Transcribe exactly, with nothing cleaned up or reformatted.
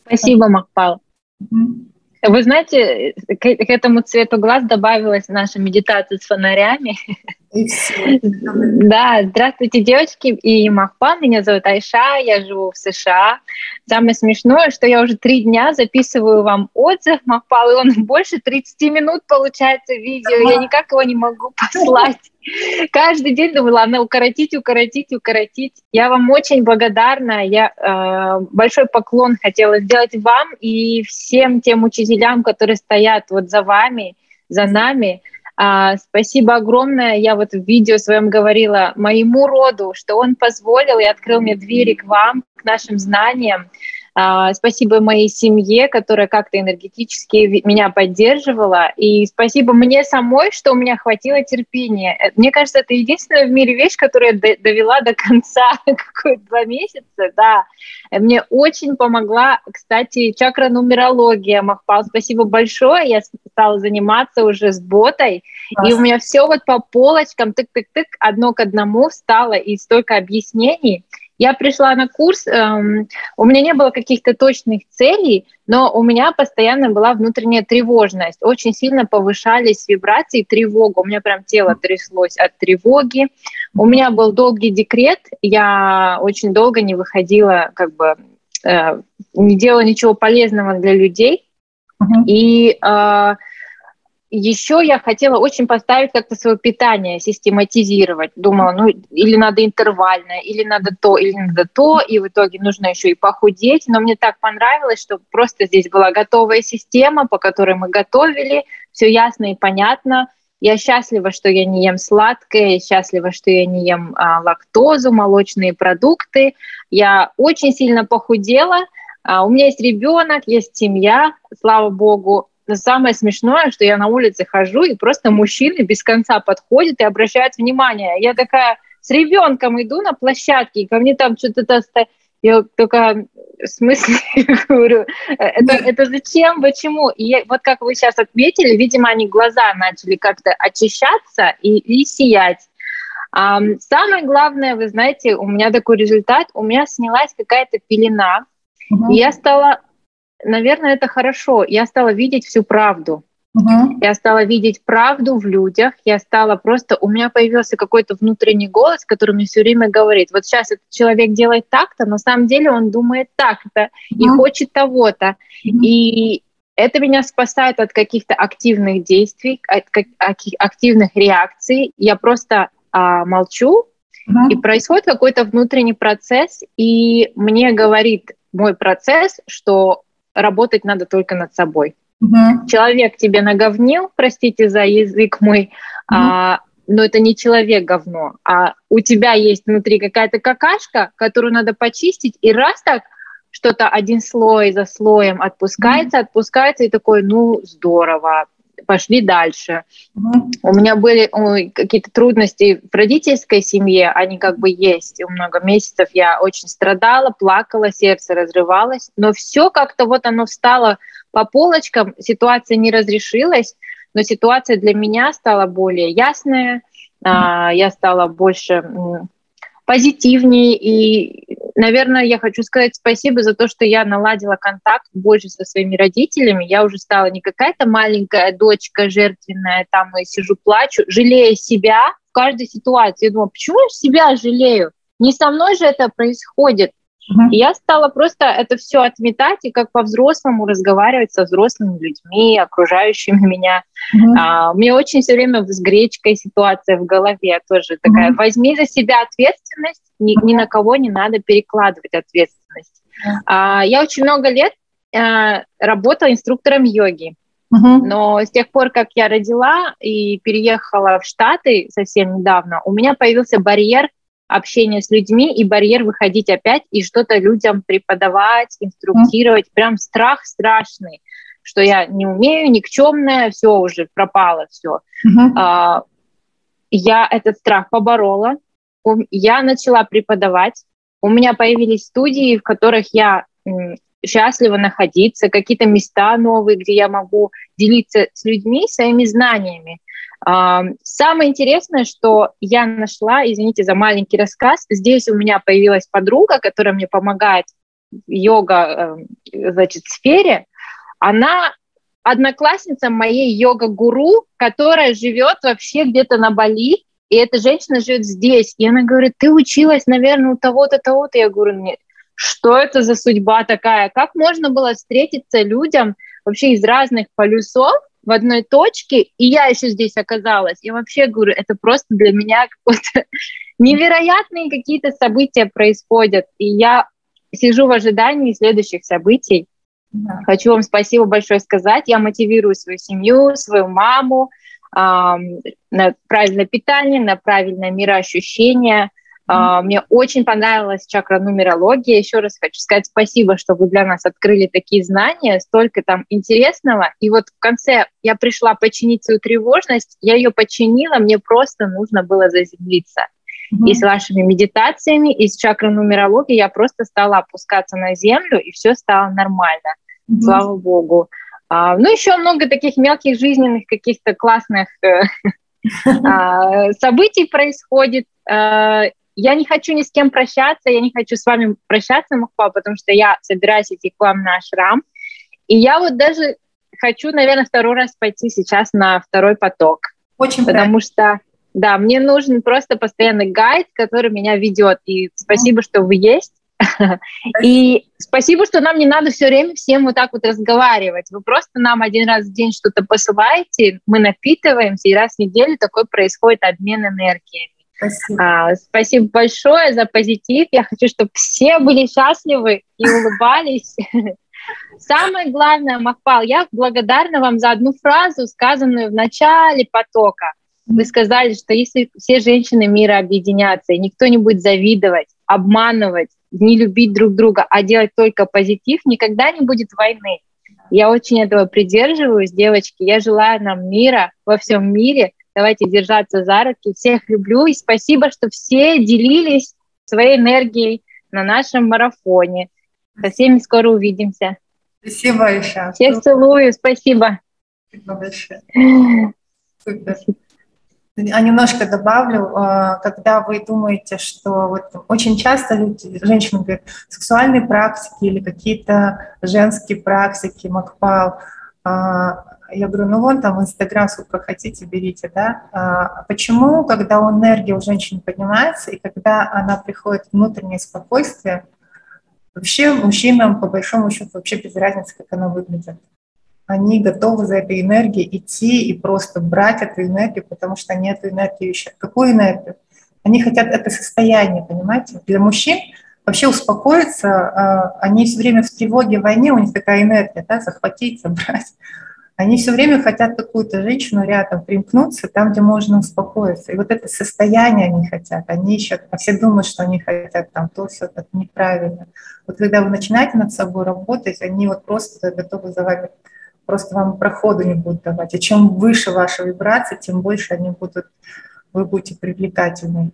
Спасибо, Макпал. Мгм. Вы знаете, к к этому цвету глаз добавилась наша медитация с фонарями. И всё. Да, здравствуйте, девочки и Макпал. Меня зовут Айша, я живу в США. Самое смешное, что я уже три дня записываю вам отзыв, Макпал, и он больше тридцати минут получается видео. Я Ага. никак его не могу послать. Каждый день думаю: ладно, укоротить, укоротить, укоротить. Я вам очень благодарна. Я э, большой поклон хотела сделать вам и всем тем учителям, которые стоят вот за вами, за нами. А, спасибо огромное. Я вот в видео своем говорила моему роду, что он позволил и открыл мне двери к вам, к нашим знаниям. А, спасибо моей семье, которая как-то энергетически меня поддерживала. И спасибо мне самой, что у меня хватило терпения. Э, Мне кажется, это единственная в мире вещь, которую я д- довела до конца какой-то два месяца. Да. Э, Мне очень помогла, кстати, чакра-нумерология, Махпал. Спасибо большое. Я с- стала заниматься уже с ботой. И у Класс. меня все вот по полочкам, тык-тык-тык, одно к одному встало, и столько объяснений. Я пришла на курс, эм, у меня не было каких-то точных целей, но у меня постоянно была внутренняя тревожность. Очень сильно повышались вибрации, тревога. У меня прям тело тряслось от тревоги. У меня был долгий декрет, я очень долго не выходила, как бы э, не делала ничего полезного для людей. Мгм. И э, еще я хотела очень поставить как-то свое питание, систематизировать. Думала, ну или надо интервальное, или надо то, или надо то, и в итоге нужно еще и похудеть. Но мне так понравилось, что просто здесь была готовая система, по которой мы готовили, все ясно и понятно. Я счастлива, что я не ем сладкое, я счастлива, что я не ем а, лактозу, молочные продукты. Я очень сильно похудела. А, у меня есть ребенок, есть семья, слава богу. Но самое смешное, что я на улице хожу, и просто мужчины без конца подходят и обращают внимание. Я такая с ребенком иду на площадке, и ко мне там что-то... Я такая, в смысле, говорю, это, это зачем, почему? И я, вот как вы сейчас отметили, видимо, они глаза начали как-то очищаться и, и сиять. А, самое главное, вы знаете, у меня такой результат, у меня снялась какая-то пелена, и Мгм. я стала, наверное, это хорошо, я стала видеть всю правду. Мгм. Я стала видеть правду в людях, я стала просто... У меня появился какой-то внутренний голос, который мне все время говорит, вот сейчас этот человек делает так-то, на самом деле он думает так-то и Мгм. хочет того-то. Мгм. И это меня спасает от каких-то активных действий, от как- аки- активных реакций. Я просто а, молчу, и Мгм. происходит какой-то внутренний процесс, и мне говорит мой процесс, что работать надо только над собой. Мгм. Человек тебе наговнил, простите за язык мой, Мгм. а, но это не человек говно, а у тебя есть внутри какая-то какашка, которую надо почистить, и раз так что-то один слой за слоем отпускается, отпускается, и такой, ну, здорово, пошли дальше. Мгм. У меня были ой, какие-то трудности в родительской семье, они как бы есть. И много месяцев я очень страдала, плакала, сердце разрывалось, но все как-то вот оно встало по полочкам, ситуация не разрешилась, но ситуация для меня стала более ясная, а, я стала больше м, позитивнее. И, наверное, я хочу сказать спасибо за то, что я наладила контакт больше со своими родителями. Я уже стала не какая-то маленькая дочка жертвенная, там и сижу, плачу, жалея себя в каждой ситуации. Я думаю, почему я себя жалею? Не со мной же это происходит. И Мгм. я стала просто это все отметать и как по-взрослому разговаривать со взрослыми людьми, окружающими меня. Мгм. А, у меня очень все время с гречкой ситуация в голове тоже такая. Мгм. Возьми за себя ответственность, ни, ни на кого не надо перекладывать ответственность. А, я очень много лет а, работала инструктором йоги. Мгм. Но с тех пор, как я родила и переехала в Штаты совсем недавно, у меня появился барьер общения с людьми и барьер выходить опять и что-то людям преподавать, Мгм. инструктировать. Прям страх страшный, что я не умею, никчемная, все уже пропало, все. Мгм. Я этот страх поборола, ум- я начала преподавать, у меня появились студии, в которых я м, счастлива находиться, какие-то места новые, где я могу делиться с людьми своими знаниями. А, Самое интересное, что я нашла, извините за маленький рассказ, здесь у меня появилась подруга, которая мне помогает йога, значит, сфере, она одноклассница моей йога-гуру, которая живет вообще где-то на Бали, и эта женщина живет здесь. И она говорит, ты училась, наверное, у того-то, того-то. Я говорю, нет, что это за судьба такая? Как можно было встретиться людям вообще из разных полюсов в одной точке, и я еще здесь оказалась? Я вообще говорю, это просто для меня какое-то невероятные какие-то события происходят. И я сижу в ожидании следующих событий. Да. Хочу вам спасибо большое сказать. Я мотивирую свою семью, свою маму э, на правильное питание, на правильное мироощущение. Mm-hmm. Э, мне очень понравилась чакра-нумерология. Еще раз хочу сказать спасибо, что вы для нас открыли такие знания, столько там интересного. И вот в конце я пришла починить свою тревожность, я ее починила, мне просто нужно было заземлиться. Mm-hmm. И с вашими медитациями, и с чакра-нумерологией я просто стала опускаться на землю, и все стало нормально. Mm-hmm. Слава Богу. А, ну, еще много таких мелких жизненных каких-то классных э, э, событий происходит. Э, я не хочу ни с кем прощаться, я не хочу с вами прощаться, Махпал, потому что я собираюсь идти к вам на ашрам. И я вот даже хочу, наверное, второй раз пойти сейчас на второй поток. Очень потому правильно. что да, мне нужен просто постоянный гайд, который меня ведет. И спасибо, что вы есть. И спасибо, что нам не надо все время всем вот так вот разговаривать. Вы просто нам один раз в день что-то посылаете, мы напитываемся, и раз в неделю такой происходит обмен энергиями. Спасибо. А, спасибо большое за позитив. Я хочу, чтобы все были счастливы и улыбались. Самое главное, Махпал, я благодарна вам за одну фразу, сказанную в начале потока. Вы сказали, что если все женщины мира объединятся, и никто не будет завидовать, обманывать, не любить друг друга, а делать только позитив, никогда не будет войны. Я очень этого придерживаюсь, девочки. Я желаю нам мира во всем мире. Давайте держаться за руки. Всех люблю. И спасибо, что все делились своей энергией на нашем марафоне. Со всеми скоро увидимся. Спасибо, Аиша. Всех целую. Спасибо. Спасибо большое. Супер. А немножко добавлю, когда вы думаете, что вот очень часто люди, женщины говорят, сексуальные практики или какие-то женские практики, Махпал, я говорю, ну вон там Инстаграм, сколько хотите, берите, да. Почему, когда энергия у женщины поднимается, и когда она приходит в внутреннее спокойствие, вообще мужчинам, по большому счету, вообще без разницы, как она выглядит. Они готовы за этой энергией идти и просто брать эту энергию, потому что они эту энергию ищут. Какую энергию? Они хотят это состояние, понимаете? Для мужчин вообще успокоиться, они все время в тревоге, в войне, у них такая энергия, да, захватить, забрать. Они все время хотят какую-то женщину рядом примкнуться, там, где можно успокоиться. И вот это состояние они хотят. Они ищут, а все думают, что они хотят там то, все, это неправильно. Вот когда вы начинаете над собой работать, они вот просто готовы за вами, просто вам проходу не будут давать. И чем выше ваша вибрация, тем больше они будут, вы будете привлекательны.